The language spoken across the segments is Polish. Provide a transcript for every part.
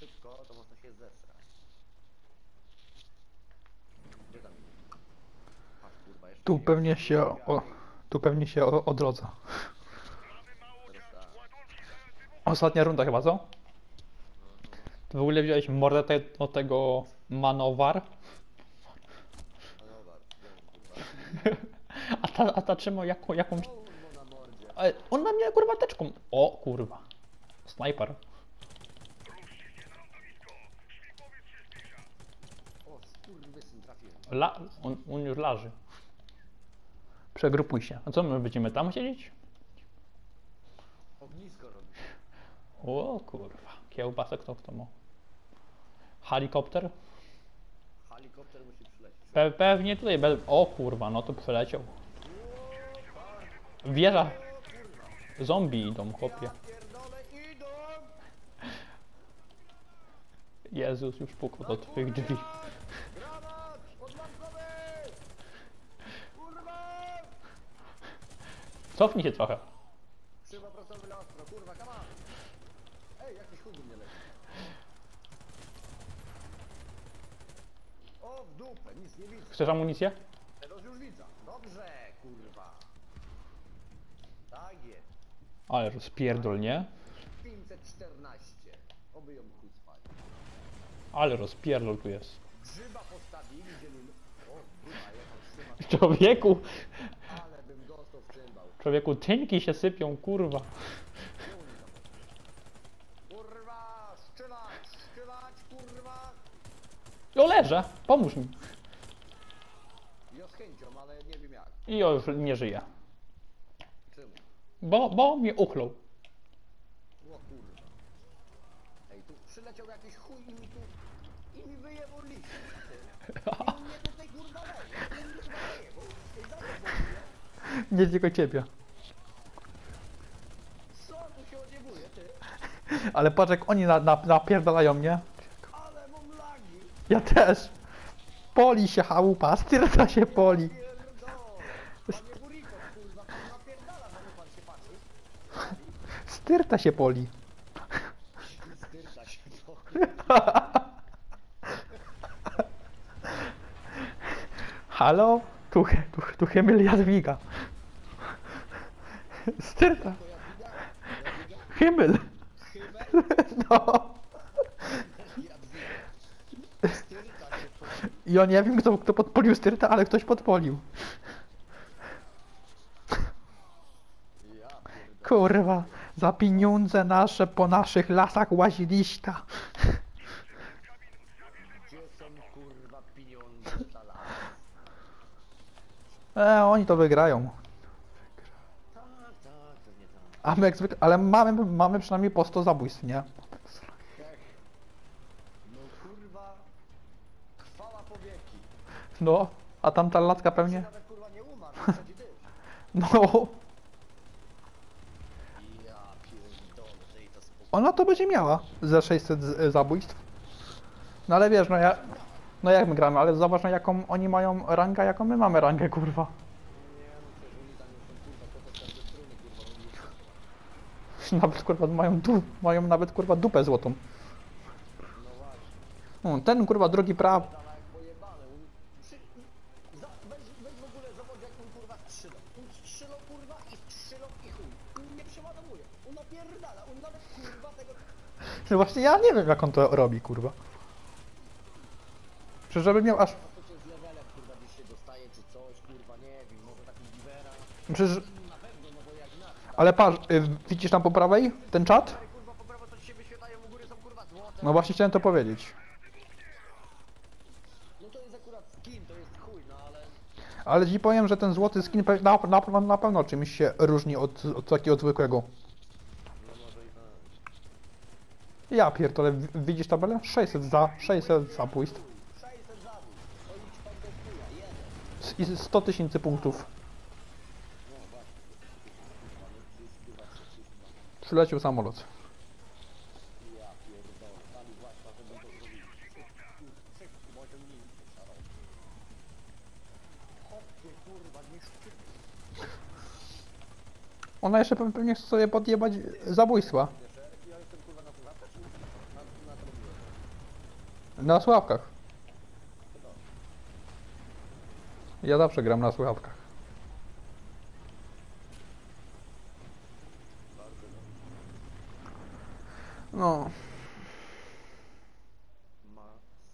szybko, to można się zesrać. Gdzie tam idzie? Patrz, kurwa, jeszcze Tu nie pewnie się tu pewnie się odrodza. teraz tak. Ostatnia runda chyba, co? Ty w ogóle wziąłeś mordę od tego Manowar? Manowar, kurwa. A ta trzymał jakąś... O, na mordzie. Ale on na mnie kurwa teczką. O kurwa. Snajper. O, skurwysyn, trafiłem. On już leży. Przegrupuj się. A co my będziemy tam siedzieć? Ognisko robi. O kurwa. Kiełbasę kto ma? Helikopter? Helikopter musi przylecieć. Pewnie tutaj o kurwa, no to przeleciał. Wieża. Zombie idą, chłopie. Pierdolę, idą! Jezus, już pukał do twoich drzwi. Granat! Odłamkowy! Kurwa! Cofnij się trochę. Krzywa prostowy ostro, kurwa, come on! Ej, jakiś chudy mnie leci. O, w dupę, nic nie widzę. Chcesz amunicję? Teraz już widzę. Dobrze, kurwa. Tak jest. Ale rozpierdol, nie? 514. Oby ją chuj spali. Ale rozpierdol tu jest. Grzyba postawili, zielony. O, kurwa, jechał trzyma. Człowieku, Ale bym dostał w cymbał. człowieku, tynki się sypią, kurwa. Kurwa, strzelać, kurwa. O, leżę, pomóż mi. Ja z chęcią, ale nie wiem jak. I już nie żyje. Czemu? Bo mnie uchlął. O kurwa. Ej, tu przyleciał jakiś chuj i mi wyjebał liść. I mnie tutaj kurwa leje. I mnie kurwa wyjebał. Ej, zobacz, Nie tylko ciebie. co tu się odziewuje, ty? Ale patrz jak oni napierdalają mnie. Ale mam lagi. Ja też. Poli się chałupa, styrta się poli. Pierdol. Panie Buriko, kurwa, pan napierdala, panie pan się patrzy. Styrta się poli. Styrta się to. Halo? Tu Hymyl Jadwiga. Styrta. Hymyl. No. Styrta się to. I ja nie wiem kto podpolił styrta, ale ktoś podpolił. Ja pierdolę. Kurwa. Za pieniądze nasze po naszych lasach łaziliście. Gdzie są kurwa pieniądze dla lat? Oni to wygrają. Tak, pewnie tak. A my jak zwykle, ale mamy przynajmniej po 100 zabójstw, nie? No kurwa, chwała powieki. No, a tamta latka pewnie. Nawet kurwa nie umarł, wchodzi dysz. No, Ja pierdolę, dej to spokój. ona to będzie miała ze 600 zabójstw. No ale wiesz, no jak my gramy, ale zobacz na jaką oni mają rangę, jaką my mamy rangę, kurwa. Nie no, przecież oni tam już są kurwa potężne ze struny, kurwa, oni Nawet kurwa mają nawet kurwa dupę złotą. no właśnie. Ten kurwa drugi praw. Dala jak pojebane, weź w ogóle zobacz jak on kurwa strzelał. On strzelał kurwa i strzelał i chuj. On nie przeładowuje, on napierdala, on nawet kurwa tego... No właśnie ja nie wiem jak on to robi, kurwa. Czy żeby miał aż... To cię z levelem kurwa gdzieś się dostaje czy coś, kurwa nie wiem, może taki givera. Przecież... Na pewno, no bo jak inaczej. Ale patrz, widzisz tam po prawej ten czat? Ale kurwa po prawo to ci się wyświetlają, u góry są kurwa złote. No właśnie chciałem to powiedzieć. No to jest akurat skin, to jest chuj, no ale... Ale ci powiem, że ten złoty skin na pewno czymś się różni od takiego zwykłego. No może i tak. Ja pierdolę, widzisz tabelę? 600 zabójstw. 600 zabój. To idź pan do chuja, jeden. I 100 tysięcy punktów. No właśnie. Kurwa, no to jest chyba coś. Przyleciał samolot. Ja pierdolę, pali właśnie, żeby to zrobić. Wszyscy moją linię szarą. Hopie, kurwa, nie szczyt. Ona jeszcze pewnie chce sobie podjebać zabójstwa. Ja jestem kurwa na słuchawce, czy na to robiłem? Na sławkach. To dobrze. Ja zawsze gram na sławkach. Bardzo dobrze. No. Ma...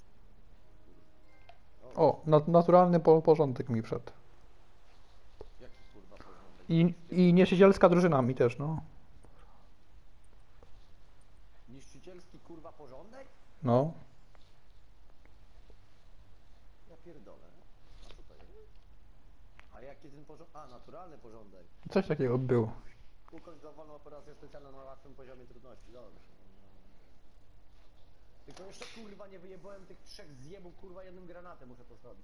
O, naturalny porządek mi wszedł. Jaki kurwa porządek? I niszczycielska drużyna mi też, no. Niszczycielski kurwa porządek? No. Ja pierdolę. A co to jest? A jaki ten porządek? A, naturalny porządek. Coś takiego było. Ukończ dowolną operację specjalną na łatwym poziomie trudności. Dobrze. Tylko jeszcze kurwa nie wyjebałem tych 3 zjebów kurwa jednym granatem muszę postawić.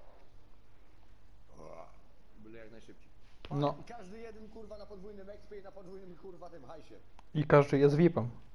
Byle jak najszybciej. No. I każdy jeden kurwa na podwójnym expie i na podwójnym kurwa tym hajsie. I każdy jest VIP-em.